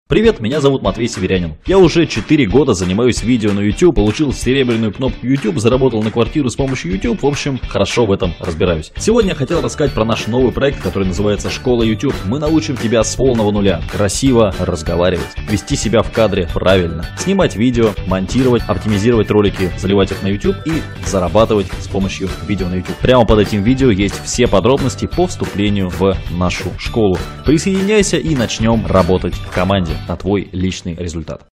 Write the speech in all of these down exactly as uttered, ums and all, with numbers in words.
Привет, меня зовут Матвей Северянин. Я уже четыре года занимаюсь видео на YouTube, получил серебряную кнопку YouTube, заработал на квартиру с помощью YouTube, в общем, хорошо в этом разбираюсь. Сегодня я хотел рассказать про наш новый проект, который называется «Школа YouTube». Мы научим тебя с полного нуля красиво разговаривать, вести себя в кадре правильно, снимать видео, монтировать, оптимизировать ролики, заливать их на YouTube и зарабатывать с помощью видео на YouTube. Прямо под этим видео есть все подробности по вступлению в нашу школу. Присоединяйся и начнем работать в команде на твой личный результат.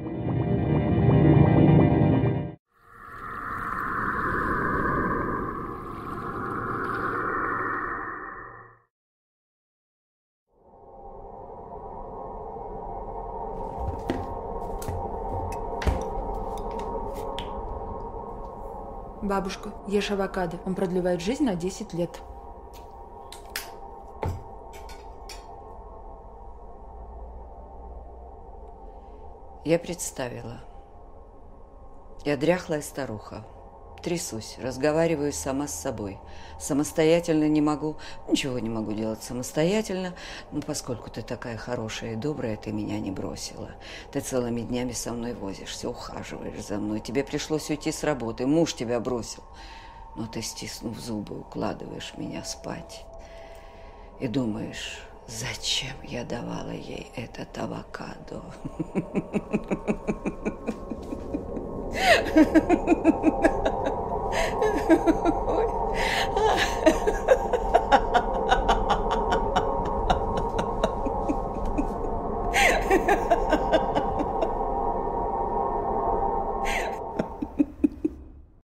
Бабушка, ешь авокадо. Он продлевает жизнь на десять лет. Я представила. Я дряхлая старуха. Трясусь, разговариваю сама с собой. Самостоятельно не могу, ничего не могу делать самостоятельно. Но поскольку ты такая хорошая и добрая, ты меня не бросила. Ты целыми днями со мной возишься, ухаживаешь за мной. Тебе пришлось уйти с работы, муж тебя бросил. Но ты, стиснув зубы, укладываешь меня спать. И думаешь... Зачем я давала ей этот авокадо?